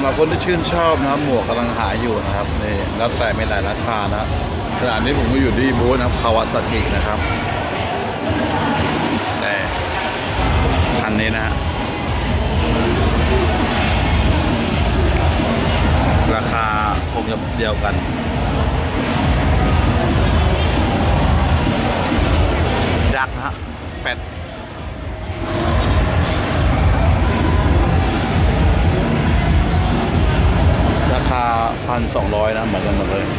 ำหรับคนที่ชื่นชอบนะหมวกกำลังหาอยู่นะครับนี่แล้วแต่ไม่หลายราคานะขณะนี้ผมก็อยู่ที่บูธนะครับคาวาซากินะครับแต่คันนี้นะฮะราคาคงจะเดียวกันดักฮะเป็ดราคา 1,200 นะเหมือนกันหมดเลย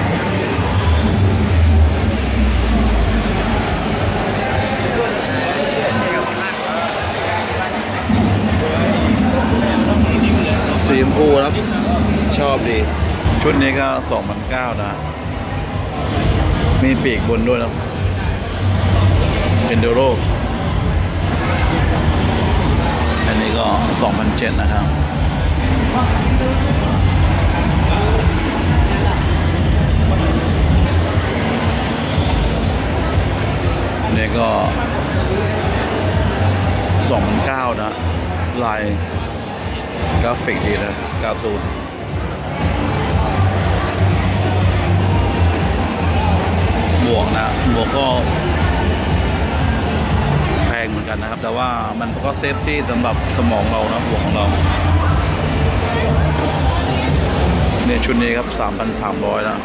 สีชมพูนะชอบดีชุดนี้ก็ 2,900 นะมีปีกบนด้วยนะเป็นโดโรอันนี้ก็ 2,700 นะครับนี่ก็ 2,900 นะลายกราฟิกดีนะการ์ตูนหมวกนะหมวกก็แพงเหมือนกันนะครับแต่ว่ามันก็เซฟตี้สำหรับสมองเรานะหมวกของเราเนี่ยชุดนี้ครับ 3,300 นะ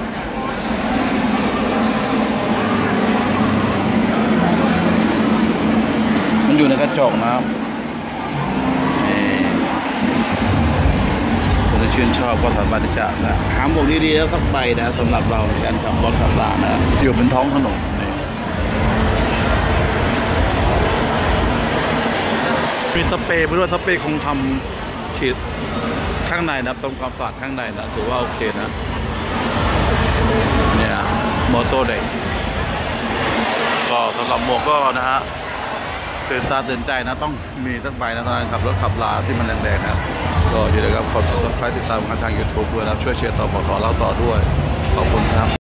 มันอยู่ในกระจกนะครับคนที่ชื่นชอบก็สามารถที่จะหาหมวกดีๆแล้วสักใบนะสำหรับเราในการขับรถขับลานะอยู่บนท้องถนนมีสเปรย์ไปด้วยสเปรย์คงทำฉีดข้างในนะทำความสะอาดข้างในนะถือว่าโอเคนะเนี่ยมอโต้เด็กก็สำหรับหมวกก็นะฮะตื่นตาตื่นใจนะต้องมีสักใบนะตอนขับรถขับลาที่มันแดงๆนะก็อย่าลืมครับกด subscribe ติดตามกันทาง YouTube ด้วยนะช่วยเชียร์ต่อบอกต่อเล่าต่อด้วยขอบคุณครับ